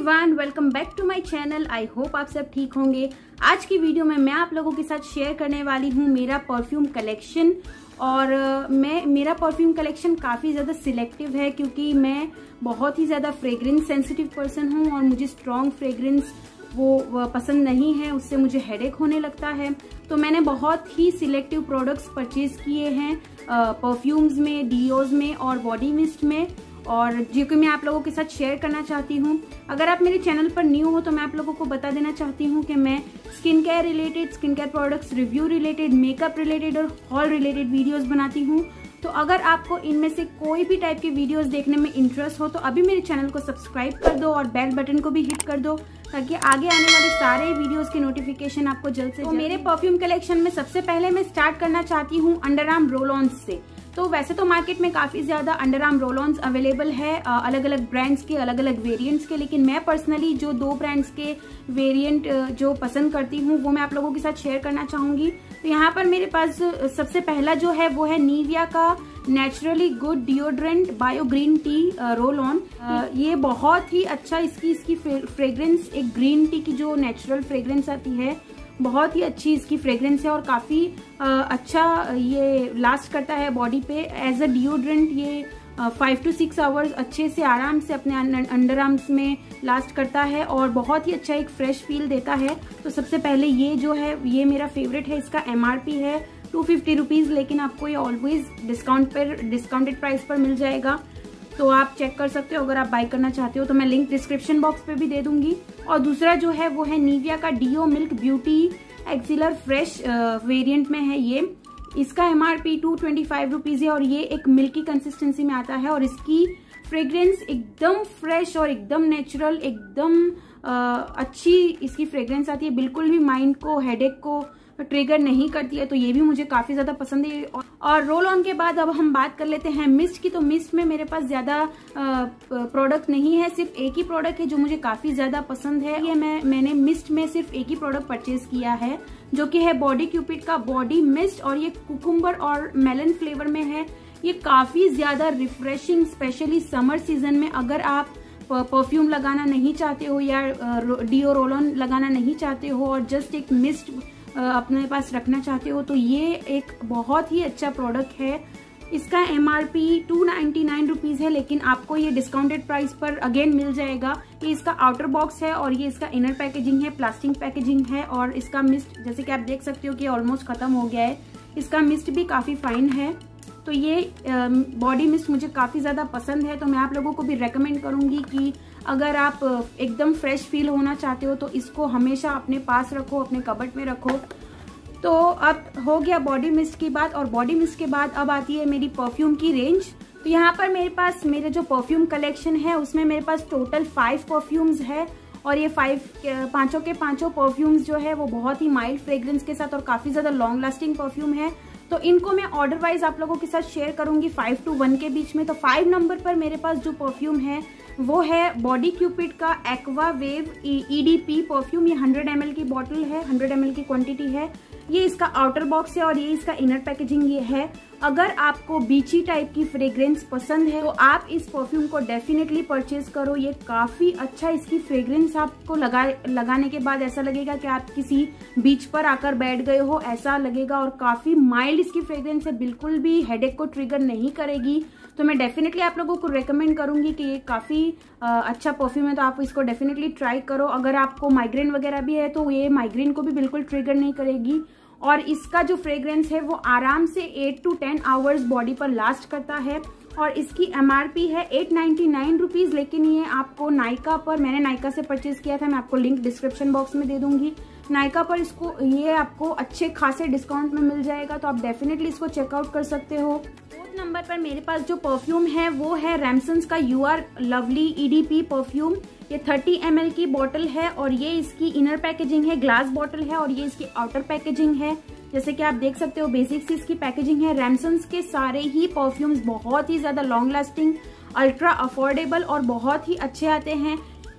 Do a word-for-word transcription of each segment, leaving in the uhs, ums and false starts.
Everyone, welcome back to my channel. I hope आप सब ठीक होंगे। आज की वीडियो में मैं आप लोगों के साथ शेयर करने वाली हूँ मेरा परफ्यूम कलेक्शन। और uh, मैं मेरा परफ्यूम कलेक्शन काफ़ी ज़्यादा सिलेक्टिव है क्योंकि मैं बहुत ही ज़्यादा फ्रेग्रेंस सेंसिटिव पर्सन हूँ और मुझे स्ट्रॉन्ग फ्रेग्रेंस वो पसंद नहीं है, उससे मुझे हेडेक होने लगता है। तो मैंने बहुत ही सिलेक्टिव प्रोडक्ट्स परचेज किए हैं परफ्यूम्स में, डीओज में और बॉडी मिस्ट में, और जो कि मैं आप लोगों के साथ शेयर करना चाहती हूँ। अगर आप मेरे चैनल पर न्यू हो तो मैं आप लोगों को बता देना चाहती हूँ कि मैं skin care related, skin care products review related, makeup related और हॉल रिलेटेड वीडियोस बनाती हूँ। तो अगर आपको इनमें से कोई भी टाइप के वीडियोस देखने में इंटरेस्ट हो तो अभी मेरे चैनल को सब्सक्राइब कर दो और बेल बटन को भी हिट कर दो ताकि आगे आने वाले सारे वीडियोस की नोटिफिकेशन आपको जल्द से जल्द। तो मेरे परफ्यूम कलेक्शन में सबसे पहले मैं स्टार्ट करना चाहती हूँ अंडर आर्म रोल-ऑन्स से। तो वैसे तो मार्केट में काफ़ी ज़्यादा अंडर आर्म रोल-ऑन्स अवेलेबल है अलग अलग ब्रांड्स के, अलग अलग वेरिएंट्स के, लेकिन मैं पर्सनली जो दो ब्रांड्स के वेरिएंट जो पसंद करती हूँ वो मैं आप लोगों के साथ शेयर करना चाहूँगी। तो यहाँ पर मेरे पास सबसे पहला जो है वो है निविया का naturally good deodorant bio green tea roll on. ये बहुत ही अच्छा इसकी इसकी फ्रेग्रेंस, एक ग्रीन टी की जो नेचुरल फ्रेग्रेंस आती है, बहुत ही अच्छी इसकी फ्रेग्रेंस है और काफ़ी अच्छा ये लास्ट करता है बॉडी पे एज अ डिओड्रेंट। ये फाइव टू सिक्स आवर्स अच्छे से आराम से अपने अंडर आर्म्स में लास्ट करता है और बहुत ही अच्छा एक फ्रेश फील देता है। तो सबसे पहले ये जो है ये मेरा फेवरेट है। इसका एमआरपी है टू फिफ्टी रुपीज़, लेकिन आपको ये ऑलवेज डिस्काउंट पर डिस्काउंटेड प्राइस पर मिल जाएगा। तो आप चेक कर सकते हो अगर आप बाय करना चाहते हो तो मैं लिंक डिस्क्रिप्शन बॉक्स पे भी दे दूंगी। और दूसरा जो है वो है निविया का deo milk beauty elixir fresh variant में है ये। इसका MRP two twenty five rupees है और ये एक मिल्की कंसिस्टेंसी में आता है और इसकी फ्रेग्रेंस एकदम फ्रेश और एकदम नेचुरल, एकदम अच्छी इसकी फ्रेग्रेंस आती है, बिल्कुल भी माइंड को, हेडेक को ट्रिगर नहीं करती है। तो ये भी मुझे काफी ज्यादा पसंद है। और रोल ऑन के बाद अब हम बात कर लेते हैं मिस्ट की। तो मिस्ट में मेरे पास ज्यादा प्रोडक्ट नहीं है, सिर्फ एक ही प्रोडक्ट है जो मुझे काफी ज्यादा पसंद है। ये मैं मैंने मिस्ट में सिर्फ एक ही प्रोडक्ट परचेज किया है जो कि है बॉडी क्यूपिड का बॉडी मिस्ट, और ये कुकुम्बर और मेलन फ्लेवर में है। ये काफी ज्यादा रिफ्रेशिंग, स्पेशली समर सीजन में अगर आप परफ्यूम लगाना नहीं चाहते हो या डीओ रोल ऑन लगाना नहीं चाहते हो और जस्ट एक मिस्ट अपने पास रखना चाहते हो तो ये एक बहुत ही अच्छा प्रोडक्ट है। इसका MRP two ninety nine rupees है, लेकिन आपको ये डिस्काउंटेड प्राइस पर अगेन मिल जाएगा। ये इसका आउटर बॉक्स है और ये इसका इनर पैकेजिंग है, प्लास्टिक पैकेजिंग है। और इसका मिस्ट जैसे कि आप देख सकते हो कि ऑलमोस्ट खत्म हो गया है। इसका मिस्ट भी काफ़ी फाइन है। तो ये बॉडी मिस्ट मुझे काफ़ी ज़्यादा पसंद है। तो मैं आप लोगों को भी रेकमेंड करूँगी कि अगर आप एकदम फ्रेश फील होना चाहते हो तो इसको हमेशा अपने पास रखो, अपने कबर्ड में रखो। तो अब हो गया बॉडी मिस्ट की बात। और बॉडी मिस्ट के बाद अब आती है मेरी परफ्यूम की रेंज। तो यहाँ पर मेरे पास मेरे जो परफ्यूम कलेक्शन है उसमें मेरे पास टोटल फाइव परफ्यूम्स है और ये फाइव पाँचों के पाँचों परफ्यूम्स जो है वो बहुत ही माइल्ड फ्रेग्रेंस के साथ और काफ़ी ज़्यादा लॉन्ग लास्टिंग परफ्यूम है। तो इनको मैं ऑर्डर वाइज आप लोगों के साथ शेयर करूंगी फाइव टू वन के बीच में। तो फाइव नंबर पर मेरे पास जो परफ्यूम है वो है बॉडी क्यूपिड का एक्वा वेव ईडीपी परफ्यूम। ये हंड्रेड एम एल की बॉटल है, हंड्रेड एम एल की क्वांटिटी है। ये इसका आउटर बॉक्स है और ये इसका इनर पैकेजिंग ये है। अगर आपको बीची टाइप की फ्रेग्रेंस पसंद है तो आप इस परफ्यूम को डेफिनेटली परचेज करो। ये काफ़ी अच्छा, इसकी फ्रेग्रेंस आपको लगा लगाने के बाद ऐसा लगेगा कि आप किसी बीच पर आकर बैठ गए हो, ऐसा लगेगा। और काफ़ी माइल्ड इसकी फ्रेग्रेंस है, बिल्कुल भी हेडेक को ट्रिगर नहीं करेगी। तो मैं डेफिनेटली आप लोगों को रेकमेंड करूंगी कि ये काफ़ी अच्छा परफ्यूम है, तो आप इसको डेफिनेटली ट्राई करो। अगर आपको माइग्रेन वगैरह भी है तो ये माइग्रेन को भी बिल्कुल ट्रिगर नहीं करेगी। और इसका जो फ्रेग्रेंस है वो आराम से eight to ten hours body पर लास्ट करता है। और इसकी एमआरपी है एट नाइन्टी नाइन रुपीज़, लेकिन ये आपको नायका पर, मैंने नायका से परचेज किया था, मैं आपको लिंक डिस्क्रिप्शन बॉक्स में दे दूंगी। नायका पर इसको ये आपको अच्छे खासे डिस्काउंट में मिल जाएगा, तो आप डेफिनेटली इसको चेकआउट कर सकते हो। फोर्थ नंबर पर मेरे पास जो परफ्यूम है वो है रैमसन्स का you are lovely EDP perfume. ये थर्टी एम एल की बॉटल है और ये इसकी इनर पैकेजिंग है, ग्लास बॉटल है और ये इसकी आउटर पैकेजिंग है। जैसे कि आप देख सकते हो बेसिक सी इसकी पैकेजिंग है। रैमसन्स के सारे ही परफ्यूम्स बहुत ही ज्यादा लॉन्ग लास्टिंग, अल्ट्रा अफोर्डेबल और बहुत ही अच्छे आते हैं।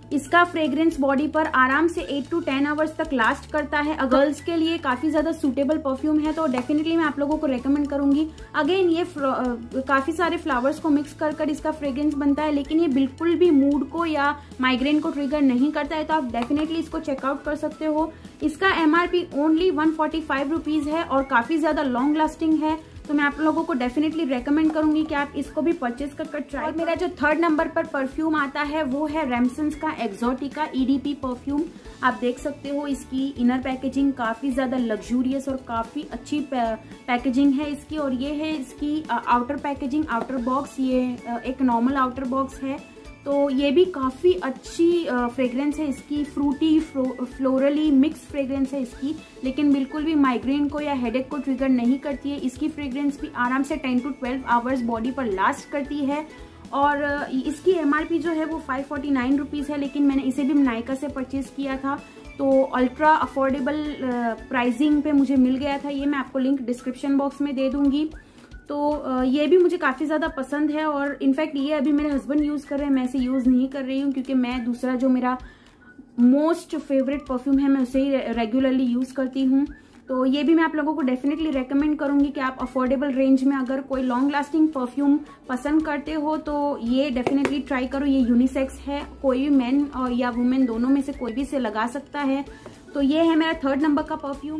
इसका फ्रेग्रेंस बॉडी पर आराम से एट टू टेन आवर्स तक लास्ट करता है। गर्ल्स के लिए काफी ज्यादा सूटेबल परफ्यूम है, तो डेफिनेटली मैं आप लोगों को रेकमेंड करूंगी। अगेन ये काफी सारे फ्लावर्स को मिक्स कर कर इसका फ्रेग्रेंस बनता है, लेकिन ये बिल्कुल भी मूड को या माइग्रेन को ट्रिगर नहीं करता है, तो आप डेफिनेटली इसको चेकआउट कर सकते हो। इसका MRP only one forty five rupees है और काफी ज्यादा लॉन्ग लास्टिंग है, तो मैं आप लोगों को डेफिनेटली रेकमेंड करूंगी कि आप इसको भी परचेज कर कर ट्राई। मेरा जो थर्ड नंबर पर परफ्यूम आता है वो है रेमसन्स का एक्सोटिका ईडीपी परफ्यूम। आप देख सकते हो इसकी इनर पैकेजिंग काफी ज्यादा लग्जूरियस और काफी अच्छी पैकेजिंग है इसकी, और ये है इसकी आउटर पैकेजिंग, आउटर बॉक्स। ये एक नॉर्मल आउटर बॉक्स है, तो ये भी काफ़ी अच्छी फ्रेग्रेंस है इसकी, फ्रूटी फ्लोरली मिक्स फ्रेग्रेंस है इसकी, लेकिन बिल्कुल भी माइग्रेन को या हेडेक को ट्रिगर नहीं करती है। इसकी फ्रेग्रेंस भी आराम से ten to twelve hours body पर लास्ट करती है, और इसकी एमआरपी जो है वो फाइव फोर्टी नाइन रुपीज़ है, लेकिन मैंने इसे भी नायका से परचेज किया था, तो अल्ट्रा अफोर्डेबल प्राइसिंग पे मुझे मिल गया था। ये मैं आपको लिंक डिस्क्रिप्शन बॉक्स में दे दूंगी। तो ये भी मुझे काफ़ी ज़्यादा पसंद है, और इनफैक्ट ये अभी मेरे हस्बैंड यूज़ कर रहे हैं, मैं इसे यूज़ नहीं कर रही हूँ, क्योंकि मैं दूसरा जो मेरा मोस्ट फेवरेट परफ्यूम है मैं उसे ही रेगुलरली यूज़ करती हूँ। तो ये भी मैं आप लोगों को डेफिनेटली रेकमेंड करूँगी कि आप अफोर्डेबल रेंज में अगर कोई लॉन्ग लास्टिंग परफ्यूम पसंद करते हो तो ये डेफिनेटली ट्राई करो। ये यूनिसेक्स है, कोई भी मैन और या वुमेन दोनों में से कोई भी इसे लगा सकता है। तो ये है मेरा थर्ड नंबर का परफ्यूम।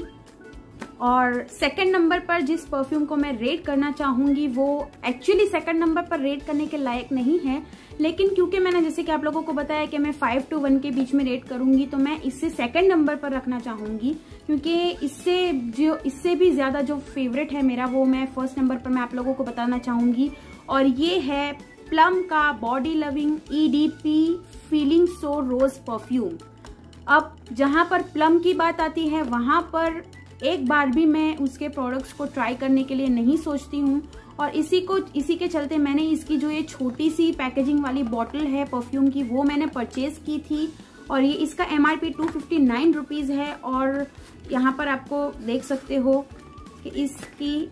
और सेकंड नंबर पर जिस परफ्यूम को मैं रेट करना चाहूंगी वो एक्चुअली सेकंड नंबर पर रेट करने के लायक नहीं है, लेकिन क्योंकि मैंने जैसे कि आप लोगों को बताया कि मैं फाइव टू वन के बीच में रेट करूंगी, तो मैं इससे सेकंड नंबर पर रखना चाहूंगी, क्योंकि इससे जो इससे भी ज्यादा जो फेवरेट है मेरा वो मैं फर्स्ट नंबर पर मैं आप लोगों को बताना चाहूंगी। और ये है प्लम का body loving EDP feeling so rose perfume. अब जहां पर प्लम की बात आती है वहां पर एक बार भी मैं उसके प्रोडक्ट्स को ट्राई करने के लिए नहीं सोचती हूँ, और इसी को इसी के चलते मैंने इसकी जो ये छोटी सी पैकेजिंग वाली बॉटल है परफ्यूम की वो मैंने परचेज की थी, और ये इसका MRP two fifty nine rupees है। और यहाँ पर आपको देख सकते हो कि इसकी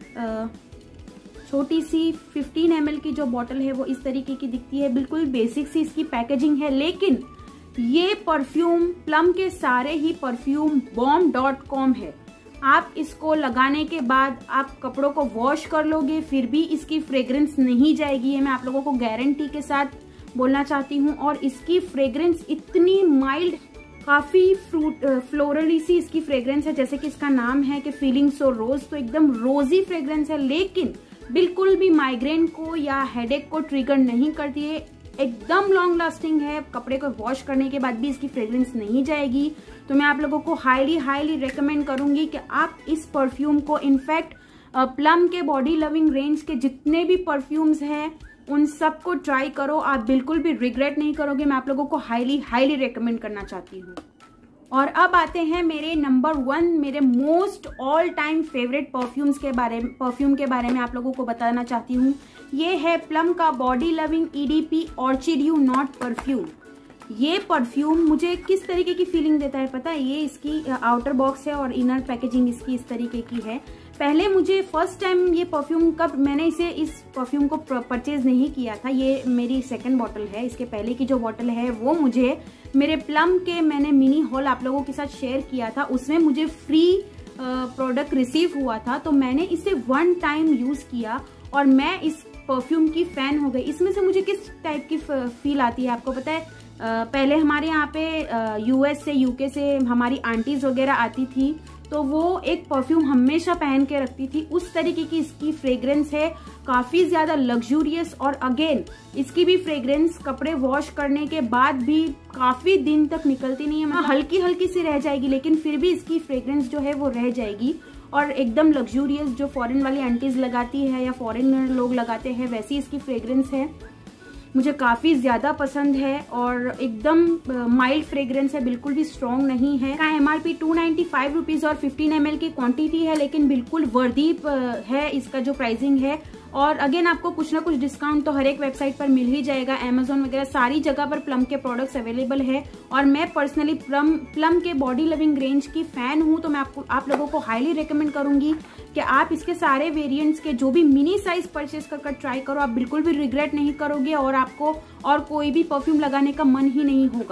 छोटी सी फिफ्टीन एम एल की जो बॉटल है वो इस तरीके की दिखती है, बिल्कुल बेसिक सी इसकी पैकेजिंग है। लेकिन ये परफ्यूम प्लम के सारे ही परफ्यूम बॉम डॉट कॉम है। आप इसको लगाने के बाद आप कपड़ों को वॉश कर लोगे फिर भी इसकी फ्रेग्रेंस नहीं जाएगी, ये मैं आप लोगों को गारंटी के साथ बोलना चाहती हूँ। और इसकी फ्रेग्रेंस इतनी माइल्ड, काफी फ्रूट फ्लोरली सी इसकी फ्रेग्रेंस है, जैसे कि इसका नाम है कि फीलिंग सो रोज, तो एकदम रोजी फ्रेग्रेंस है, लेकिन बिल्कुल भी माइग्रेन को या हेडेक को ट्रिगर नहीं करती है। एकदम लॉन्ग लास्टिंग है, कपड़े को वॉश करने के बाद भी इसकी फ्रेग्रेंस नहीं जाएगी। तो मैं आप लोगों को हाईली हाईली रेकमेंड करूंगी कि आप इस परफ्यूम को, इनफैक्ट प्लम के बॉडी लविंग रेंज के जितने भी परफ्यूम्स हैं उन सबको ट्राई करो, आप बिल्कुल भी रिग्रेट नहीं करोगे। मैं आप लोगों को हाईली हाईली रेकमेंड करना चाहती हूँ। और अब आते हैं मेरे नंबर वन, मेरे most all time favourite perfumes के बारे में परफ्यूम के बारे में आप लोगों को बताना चाहती हूँ। ये है प्लम का body loving EDP orchid you not perfume. ये परफ्यूम मुझे किस तरीके की फीलिंग देता है पता है? ये इसकी आउटर बॉक्स है और इनर पैकेजिंग इसकी इस तरीके की है। पहले मुझे फर्स्ट टाइम ये परफ्यूम कब मैंने इसे इस परफ्यूम को परचेज नहीं किया था, ये मेरी सेकंड बॉटल है। इसके पहले की जो बॉटल है वो मुझे मेरे प्लम के मैंने मिनी हॉल आप लोगों के साथ शेयर किया था, उसमें मुझे फ्री प्रोडक्ट रिसीव हुआ था। तो मैंने इसे वन टाइम यूज किया और मैं इस परफ्यूम की फैन हो गई। इसमें से मुझे किस टाइप की फील आती है आपको पता है? Uh, पहले हमारे यहाँ पे यूएस से यूके से हमारी आंटीज वगैरह आती थी, तो वो एक परफ्यूम हमेशा पहन के रखती थी, उस तरीके की इसकी फ्रेग्रेंस है, काफी ज्यादा लग्जूरियस। और अगेन इसकी भी फ्रेग्रेंस कपड़े वॉश करने के बाद भी काफी दिन तक निकलती नहीं है, मतलब हल्की हल्की सी रह जाएगी, लेकिन फिर भी इसकी फ्रेग्रेंस जो है वो रह जाएगी और एकदम लग्जूरियस, जो फॉरेन वाली आंटीज लगाती है या फॉरेन लोग लगाते हैं वैसी इसकी फ्रेग्रेंस है। मुझे काफ़ी ज़्यादा पसंद है और एकदम माइल्ड फ्रेग्रेंस है, बिल्कुल भी स्ट्रॉन्ग नहीं है। का MRP two ninety five rupees और फिफ्टीन एम एल की क्वांटिटी है, लेकिन बिल्कुल वर्दी है इसका जो प्राइसिंग है। और अगेन आपको कुछ ना कुछ डिस्काउंट तो हर एक वेबसाइट पर मिल ही जाएगा, अमेजोन वगैरह सारी जगह पर प्लम के प्रोडक्ट्स अवेलेबल है। और मैं पर्सनली प्लम प्लम के बॉडी लविंग रेंज की फैन हूँ, तो मैं आपको आप लोगों को हाईली रिकमेंड करूंगी कि आप इसके सारे वेरिएंट्स के जो भी मिनी साइज परचेज कर कर ट्राई करो, आप बिल्कुल भी रिग्रेट नहीं करोगे और आपको और कोई भी परफ्यूम लगाने का मन ही नहीं होगा।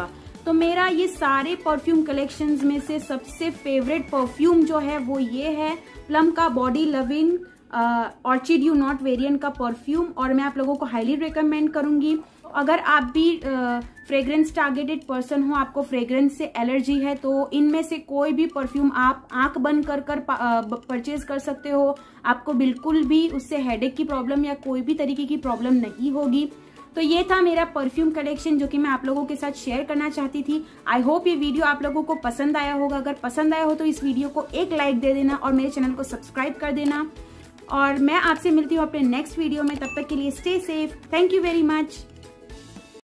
तो मेरा ये सारे परफ्यूम कलेक्शंस में से सबसे फेवरेट परफ्यूम जो है वो ये है प्लम का body loving orchid you not variant का परफ्यूम, और मैं आप लोगों को हाईली रिकमेंड करूंगी। अगर आप भी फ्रेग्रेंस टारगेटेड पर्सन हो, आपको फ्रेग्रेंस से एलर्जी है, तो इनमें से कोई भी परफ्यूम आप आंख बंद कर कर परचेज कर सकते हो। आपको बिल्कुल भी उससे हेडेक की प्रॉब्लम या कोई भी तरीके की प्रॉब्लम नहीं होगी। तो ये था मेरा परफ्यूम कलेक्शन जो कि मैं आप लोगों के साथ शेयर करना चाहती थी। आई होप ये वीडियो आप लोगों को पसंद आया होगा। अगर पसंद आया हो तो इस वीडियो को एक लाइक दे देना और मेरे चैनल को सब्सक्राइब कर देना। और मैं आपसे मिलती हूँ अपने नेक्स्ट वीडियो में। तब तक के लिए stay safe. Thank you very much.